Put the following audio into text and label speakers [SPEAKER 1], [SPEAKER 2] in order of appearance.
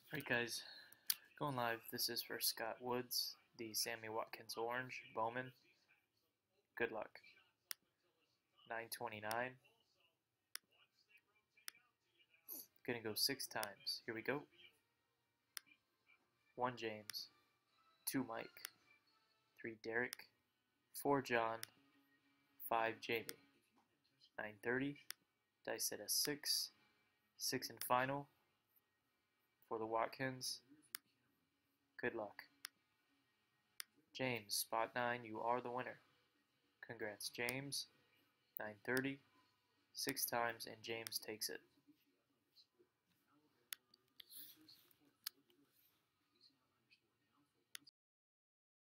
[SPEAKER 1] Alright guys, going live. This is for Scott Woods, the Sammy Watkins Orange Bowman. Good luck. 929. Gonna go 6 times. Here we go. 1 James, 2 Mike, 3 Derek, 4 John, 5 Jamie. 930. Dice at a 6. 6 and final for the Watkins. Good luck. James, spot 9, you are the winner. Congrats, James. 930, 6 times, and James takes it.